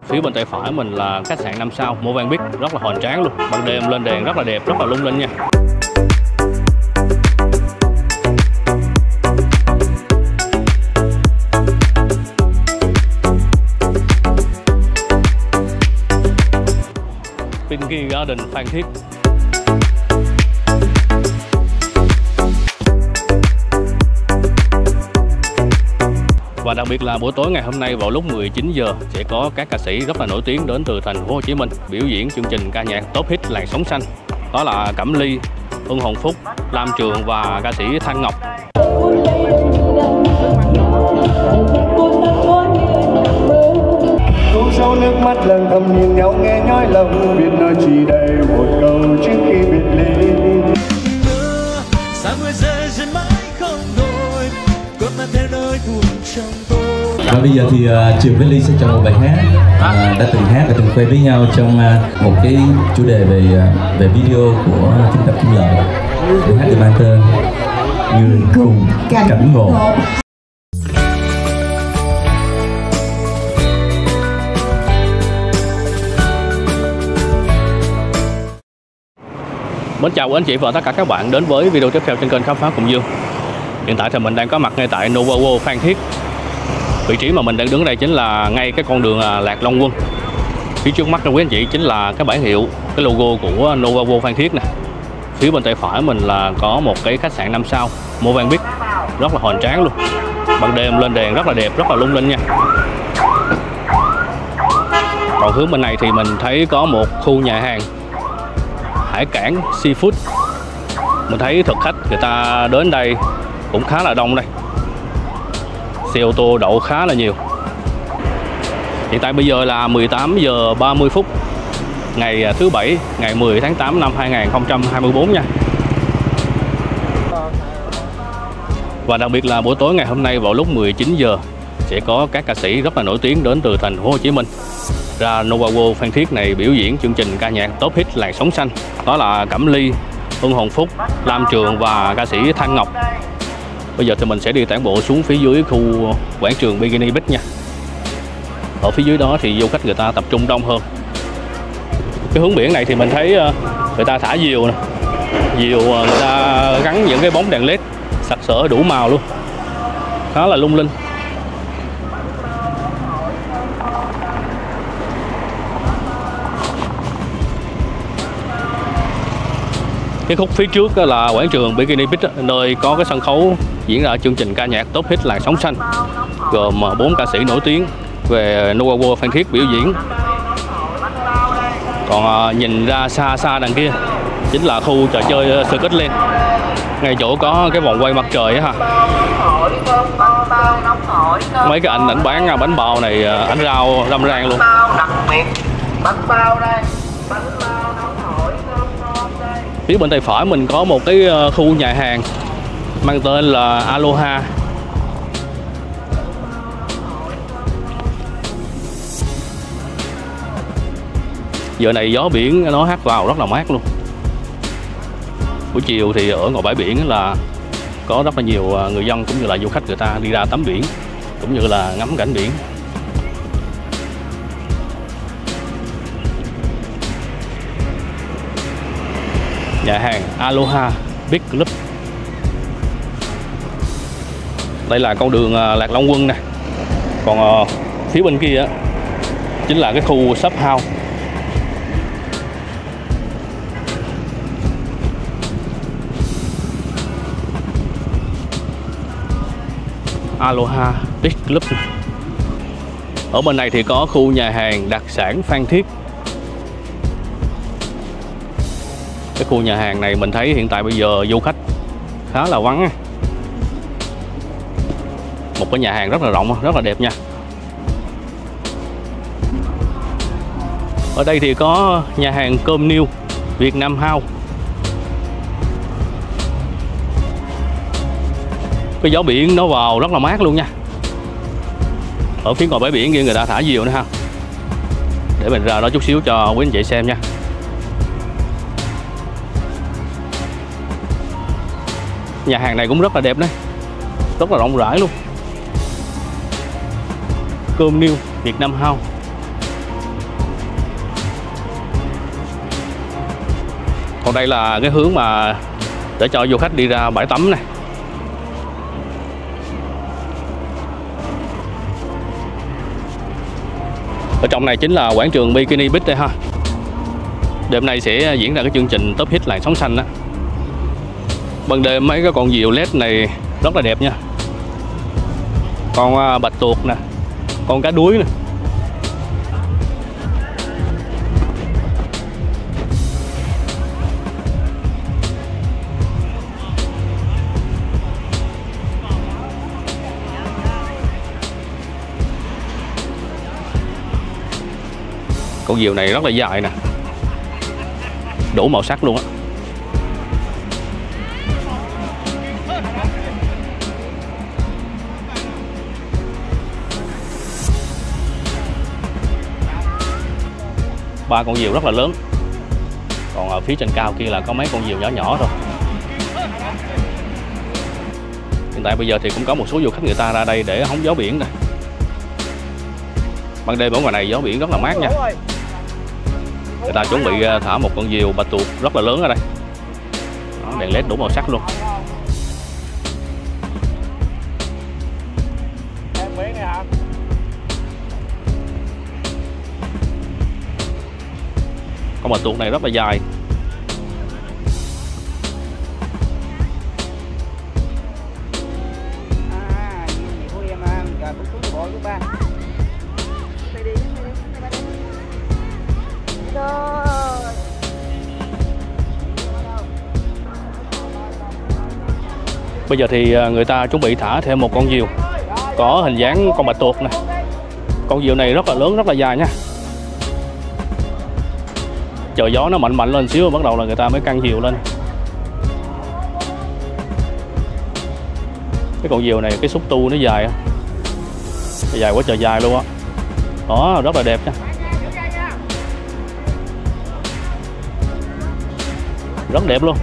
Phía bên tay phải mình là khách sạn 5 sao Movenpick, rất là hoành tráng luôn. Ban đêm lên đèn rất là đẹp, rất là lung linh nha. Pinky Garden Phan Thiết. Và đặc biệt là buổi tối ngày hôm nay vào lúc 19 giờ sẽ có các ca sĩ rất là nổi tiếng đến từ thành phố Hồ Chí Minh biểu diễn chương trình ca nhạc top hit làn sóng xanh. Đó là Cẩm Ly, Ưng Hồng Phúc, Lam Trường và ca sĩ Thanh Ngọc. Sâu nước mắt lần thầm nhìn nhau nghe nhói lòng, biết nói chỉ đầy một câu trước khi biệt ly. Và bây giờ thì Trường với Ly sẽ chọn một bài hát đã từng hát và từng khoe với nhau trong một cái chủ đề về video của Kim Tập Kim Lợi. Bài hát được mang tên Người Cùng Cảnh Ngộ. Mến chào quý anh chị và tất cả các bạn đến với video tiếp theo trên kênh Khám Phá Cùng Dương. Hiện tại thì mình đang có mặt ngay tại Nova World Phan Thiết. Vị trí mà mình đang đứng đây chính là ngay cái con đường Lạc Long Quân. Phía trước mắt quý anh chị chính là cái bảng hiệu, cái logo của Nova World Phan Thiết nè. Phía bên tay phải mình là có một cái khách sạn 5 sao Movenpick, rất là hoành tráng luôn. Ban đêm lên đèn rất là đẹp, rất là lung linh nha. Còn hướng bên này thì mình thấy có một khu nhà hàng hải cảng seafood. Mình thấy thực khách người ta đến đây cũng khá là đông đây. Xe ô tô đậu khá là nhiều. Hiện tại bây giờ là 18 giờ 30 phút ngày thứ Bảy, ngày 10 tháng 8 năm 2024 nha. Và đặc biệt là buổi tối ngày hôm nay vào lúc 19 giờ sẽ có các ca sĩ rất là nổi tiếng đến từ thành phố Hồ Chí Minh ra Nova World Phan Thiết này biểu diễn chương trình ca nhạc top hit làn sóng xanh. Đó là Cẩm Ly, Ưng Hồng Phúc, Lam Trường và ca sĩ Thanh Ngọc. Bây giờ thì mình sẽ đi tản bộ xuống phía dưới khu quảng trường Bikini Beach nha. Ở phía dưới đó thì du khách người ta tập trung đông hơn. Cái hướng biển này thì mình thấy người ta thả diều nè. Diều người ta gắn những cái bóng đèn led sặc sỡ đủ màu luôn, khá là lung linh. Cái khúc phía trước là quảng trường Bikini Beach, nơi có cái sân khấu diễn ra chương trình ca nhạc top hit làn sóng xanh, gồm 4 ca sĩ nổi tiếng về Nova World Phan Thiết biểu diễn. Còn nhìn ra xa xa đằng kia chính là khu trò chơi Scotland, ngay chỗ có cái vòng quay mặt trời á ha. Mấy cái anh bán bánh bao này, ảnh rau râm ran luôn. Bánh bao đây, bánh bao nóng hổi thơm ngon đây. Phía bên tay phải mình có một cái khu nhà hàng mang tên là Aloha. Giờ này gió biển nó hát vào rất là mát luôn. Buổi chiều thì ở ngoài bãi biển là có rất là nhiều người dân cũng như là du khách người ta đi ra tắm biển cũng như là ngắm cảnh biển. Nhà hàng Aloha Beach Club. Đây là con đường Lạc Long Quân nè. Còn phía bên kia chính là cái khu shop house. Aloha Beach Club. Ở bên này thì có khu nhà hàng đặc sản Phan Thiết. Cái khu nhà hàng này mình thấy hiện tại bây giờ du khách khá là vắng. Một cái nhà hàng rất là rộng, rất là đẹp nha. Ở đây thì có nhà hàng cơm niêu Việt Nam House. Cái gió biển nó vào rất là mát luôn nha. Ở phía ngoài bãi biển kia người ta thả diều nữa ha. Để mình ra đó chút xíu cho quý anh chị xem nha. Nhà hàng này cũng rất là đẹp đấy, rất là rộng rãi luôn. Cơm niêu Việt Nam House. Còn đây là cái hướng mà để cho du khách đi ra bãi tắm này. Ở trong này chính là quảng trường Bikini Beach đây ha. Đêm nay sẽ diễn ra cái chương trình Top Hit làn sóng xanh đó. Ban đêm mấy cái con diều LED này rất là đẹp nha. Con bạch tuộc nè, con cá đuối nè. Con diều này rất là dài nè, đủ màu sắc luôn á. Ba con diều rất là lớn. Còn ở phía trên cao kia là có mấy con diều nhỏ nhỏ thôi. Hiện tại bây giờ thì cũng có một số du khách người ta ra đây để hóng gió biển này. Ban đêm ở ngoài này gió biển rất là mát nha. Người ta chuẩn bị thả một con diều bạch tuộc rất là lớn ở đây. Đó, đèn LED đủ màu sắc luôn. Con bạch tuộc này rất là dài. Bây giờ thì người ta chuẩn bị thả thêm một con diều có hình dáng con bạch tuộc này. Con diều này rất là lớn, rất là dài nha. Chờ gió nó mạnh mạnh lên xíu bắt đầu là người ta mới căng diều lên. Cái con diều này cái xúc tu nó dài, dài quá trời dài luôn á. Đó, rất là đẹp nha. Rất đẹp luôn.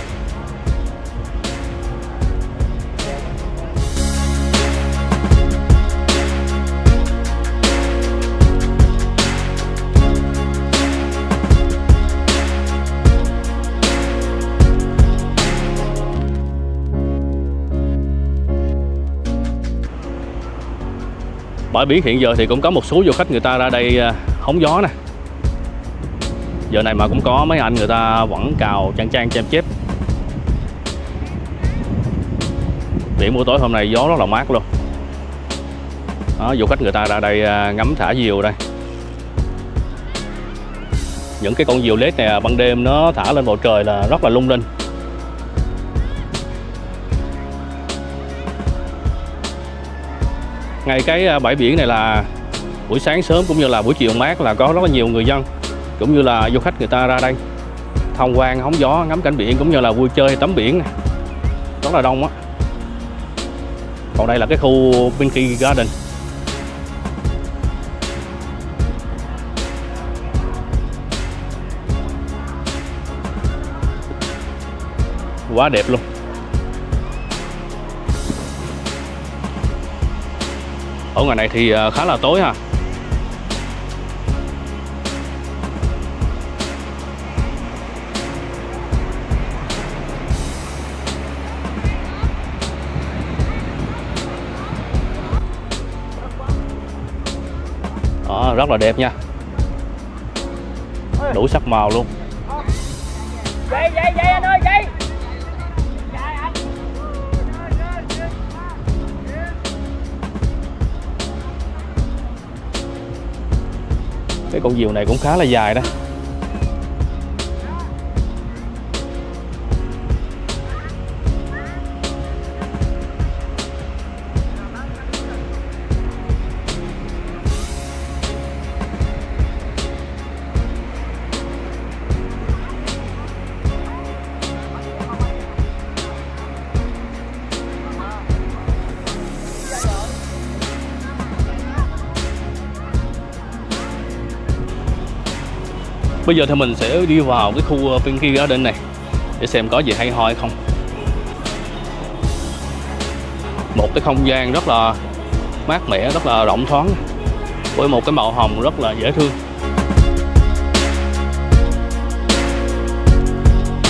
Bãi biển hiện giờ thì cũng có một số du khách người ta ra đây hóng gió nè. Giờ này mà cũng có mấy anh người ta vẫn cào chang chép. Biển buổi tối hôm nay gió rất là mát luôn. Đó, du khách người ta ra đây ngắm thả diều đây. Những cái con diều LED này ban đêm nó thả lên bầu trời là rất là lung linh. Ngay cái bãi biển này là buổi sáng sớm cũng như là buổi chiều mát là có rất là nhiều người dân cũng như là du khách người ta ra đây tham quan, hóng gió, ngắm cảnh biển cũng như là vui chơi tắm biển này. Rất là đông á. Còn đây là cái khu Pinky Garden. Quá đẹp luôn. Ở ngoài này thì khá là tối ha. Đó, rất là đẹp nha. Đủ sắc màu luôn. Dậy anh ơi, dậy. Cái con diều này cũng khá là dài đó. Bây giờ thì mình sẽ đi vào cái khu Pinky Garden này để xem có gì hay ho hay không. Một cái không gian rất là mát mẻ, rất là rộng thoáng với một cái màu hồng rất là dễ thương.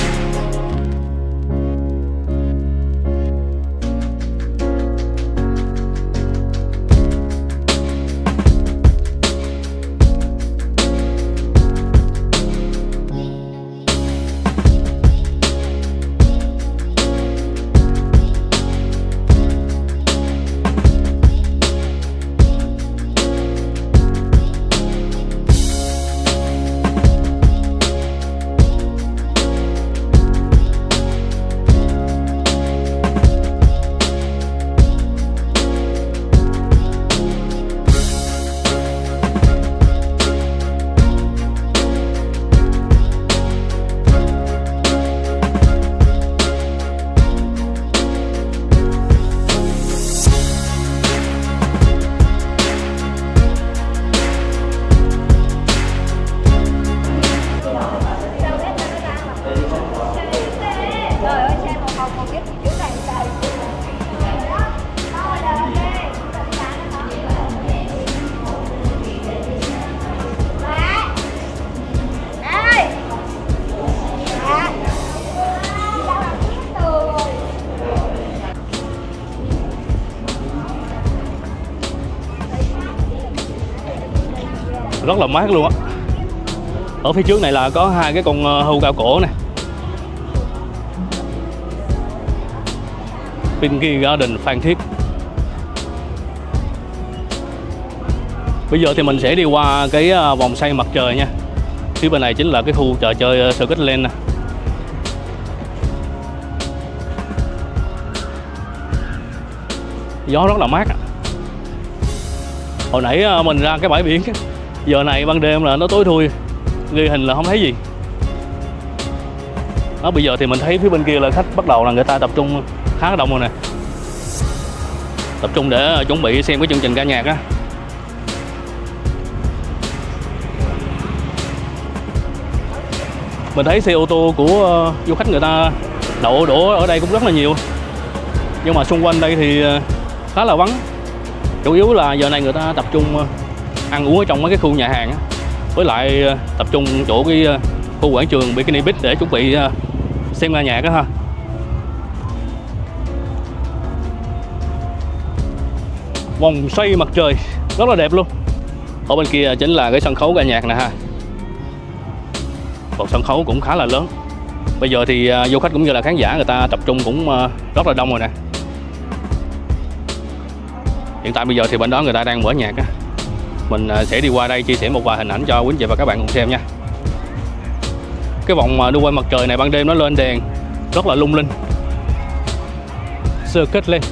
rất là mát luôn á. Ở phía trước này là có hai cái con hươu cao cổ nè. Pinky Garden Phan Thiết. Bây giờ thì mình sẽ đi qua cái vòng xoay mặt trời nha. Phía bên này chính là cái khu trò chơi Circuit Land nè. Gió rất là mát. Hồi nãy mình ra cái bãi biển, giờ này ban đêm là nó tối thui, ghi hình là không thấy gì. Đó, bây giờ thì mình thấy phía bên kia là khách bắt đầu là người ta tập trung khá là đông rồi nè. Tập trung để chuẩn bị xem cái chương trình ca nhạc á. Mình thấy xe ô tô của du khách người ta đổ ở đây cũng rất là nhiều. Nhưng mà xung quanh đây thì khá là vắng. Chủ yếu là giờ này người ta tập trung ăn uống ở trong mấy cái khu nhà hàng á. Với lại tập trung chỗ cái khu quảng trường Bikini Beach để chuẩn bị xem ca nhạc á ha. Vòng xoay mặt trời rất là đẹp luôn. Ở bên kia chính là cái sân khấu ca nhạc nè ha. Một sân khấu cũng khá là lớn. Bây giờ thì du khách cũng như là khán giả người ta tập trung cũng rất là đông rồi nè. Hiện tại bây giờ thì bên đó người ta đang mở nhạc á. Mình sẽ đi qua đây chia sẻ một vài hình ảnh cho quý anh chị và các bạn cùng xem nha. Cái vòng đu quay mặt trời này ban đêm nó lên đèn rất là lung linh. Circuit Land.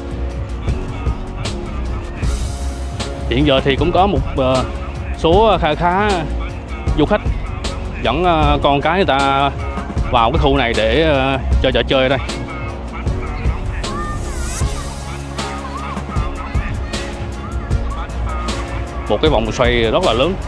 Hiện giờ thì cũng có một số khá du khách dẫn con cái người ta vào cái khu này để chơi trò chơi ở đây. Một cái vòng xoay rất là lớn.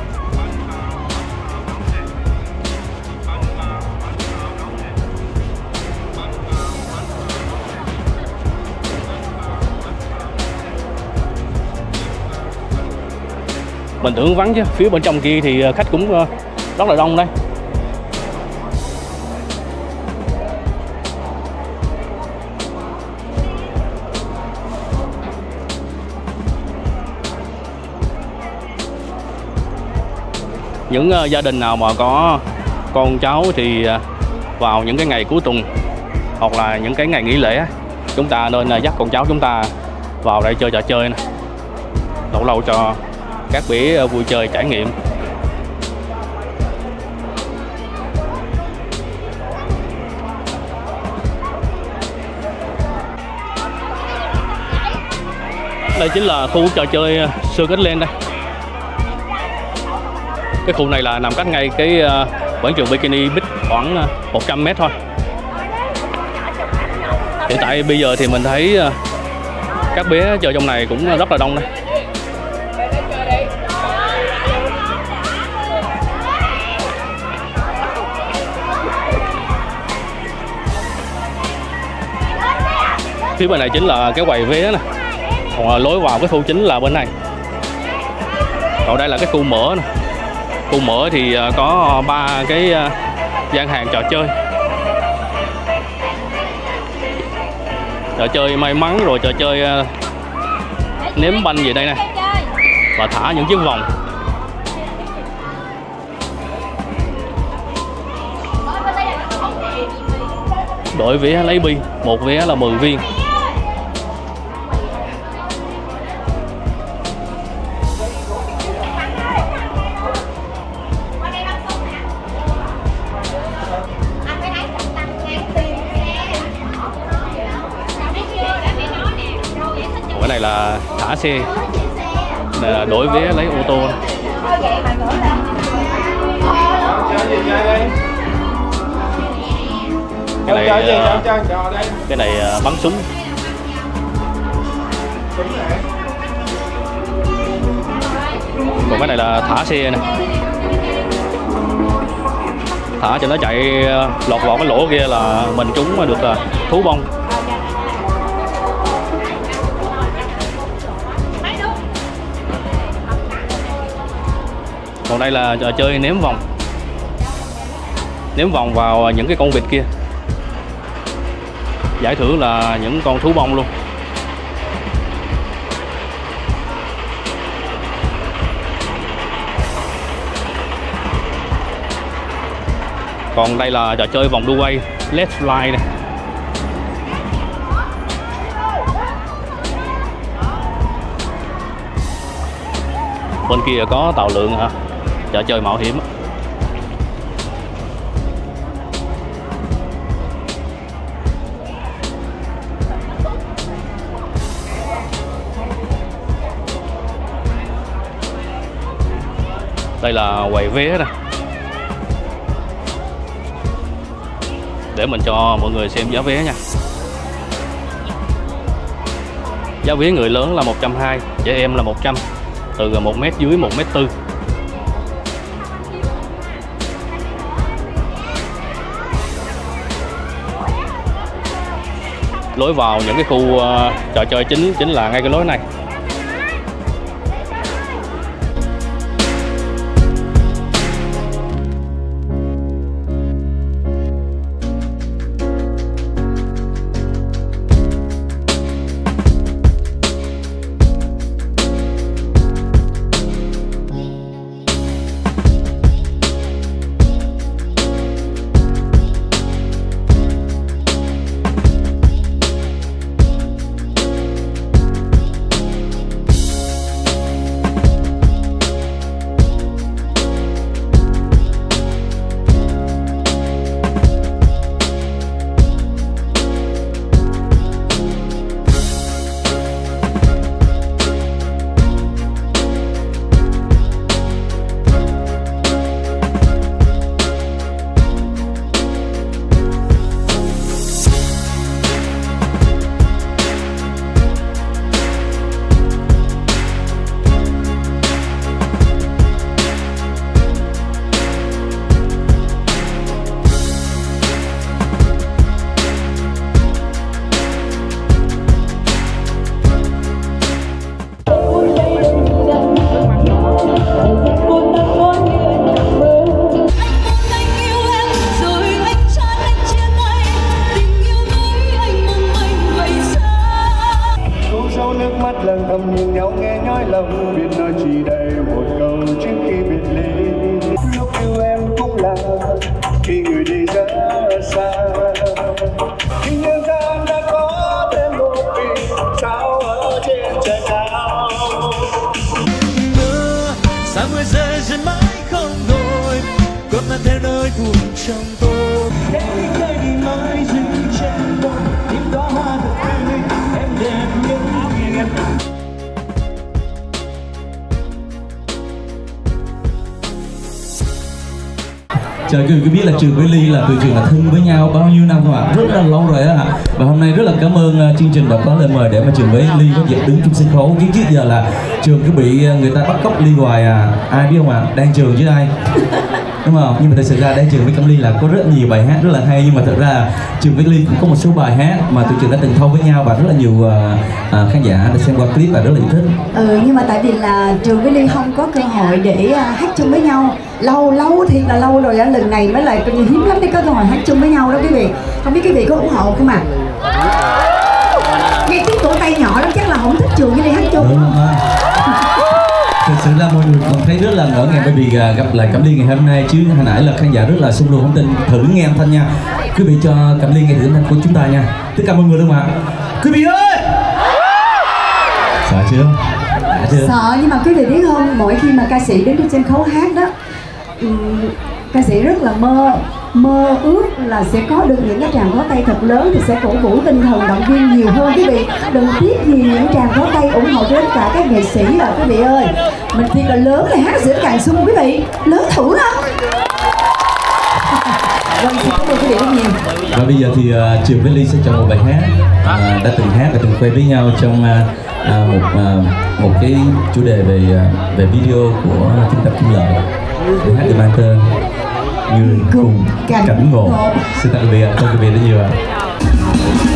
Mình tưởng vắng chứ, phía bên trong kia thì khách cũng rất là đông đây. Những gia đình nào mà có con cháu thì vào những cái ngày cuối tuần hoặc là những cái ngày nghỉ lễ, chúng ta nên dắt con cháu chúng ta vào đây chơi trò chơi nè. Lâu lâu cho các bé vui chơi trải nghiệm. Đây chính là khu trò chơi Circuit Land đây. Cái khu này là nằm cách ngay cái quảng trường Bikini Beach khoảng 100 m thôi. Hiện tại bây giờ thì mình thấy các bé chơi trong này cũng rất là đông đây. Phía bên này chính là cái quầy vé nè. Còn lối vào cái khu chính là bên này. Còn đây là cái khu mở nè. Khu mở thì có 3 cái gian hàng trò chơi. Trò chơi may mắn rồi trò chơi ném banh gì đây nè. Và thả những chiếc vòng. Đổi vé lấy bi, một vé là 10 viên. Cái này là thả xe, đổi vé lấy ô tô. Cái này bắn súng. Còn cái này là thả xe nè. Thả cho nó chạy lọt vào cái lỗ kia là mình trúng được thú bông. Còn đây là trò chơi ném vòng. Ném vòng vào những cái con vịt kia. Giải thưởng là những con thú bông luôn. Còn đây là trò chơi vòng đu quay Let's Fly này. Bên kia có tàu lượn hả? Trò chơi mạo hiểm. Đây là quầy vé nè, để mình cho mọi người xem giá vé nha. Giá vé người lớn là 120, trẻ em là 100, từ 1 mét dưới 1m4. Lối vào những cái khu trò chơi chính là ngay cái lối này. Lần thầm nhìn nhau nghe nhói lòng, biết nói chỉ đây một câu trước khi biệt ly. Lúc yêu em cũng là khi người đi rất xa, khi nhân gian đã có thêm một vì sao ở trên trời cao. Mưa sao mưa rơi rơi mãi không thôi, cơn mang theo nỗi buồn trong tôi. Em đi nơi đi mãi dừng trên tôi, tim đó hoa thật tươi, em đẹp như em. Trời, cứ biết là Trường với Ly là từ trường là thân với nhau bao nhiêu năm không ạ? Rất là lâu rồi á. Và hôm nay rất là cảm ơn chương trình đã có lời mời để mà Trường với Ly có dịp đứng trên sân khấu. Chứ trước giờ là Trường cứ bị người ta bắt cóc Ly hoài à. Ai biết không ạ? Đang Trường chứ ai. Đúng không? Nhưng mà thật sự ra đây Trường với Cẩm Ly là có rất nhiều bài hát rất là hay, nhưng mà thật ra Trường với Ly cũng có một số bài hát mà tụi Trường đã từng thâu với nhau và rất là nhiều khán giả đã xem qua clip và rất là yêu thích. Nhưng mà tại vì là Trường với Ly không có cơ hội để hát chung với nhau lâu thiệt là lâu rồi á, lần này mới lại hiếm lắm để có cơ hội hát chung với nhau đó quý vị. Không biết quý vị có ủng hộ không ạ? Nghe tiếng cổ tay nhỏ lắm chắc là không thích Trường với Ly hát chung. Đúng không? Thực sự là mọi người còn thấy rất là ngỡ ngàng bởi vì gặp lại Cẩm Ly ngày hôm nay, chứ hồi nãy là khán giả rất là xung luôn không tin. Thử nghe âm thanh nha quý vị, cho Cẩm Ly nghe thử âm thanh của chúng ta nha, tất cả mọi người luôn ạ. Quý vị ơi, sợ chưa? Sợ, nhưng mà quý vị biết không, mỗi khi mà ca sĩ đến trên sân khấu hát đó, ca sĩ rất là mơ ước là sẽ có được những cái tràng pháo tay thật lớn thì sẽ cổ vũ tinh thần động viên nhiều hơn quý vị. Đừng tiếc gì những tràng pháo tay ủng hộ cho tất cả các nghệ sĩ là quý vị ơi. Mình thiệt là lớn là hát giữa càng sung quý vị, lớn thử không? Vâng, xin cảm ơn quý vị rất nhiều. Và bây giờ thì Trường với Ly sẽ chọn một bài hát đã từng hát và từng quay với nhau trong một cái chủ đề về video của Trung Tập Kim Lợi. Bài hát được mang tên Người Cùng Cảnh Ngộ. Xin tặng quý vị, cảm ơn quý vị rất nhiều ạ.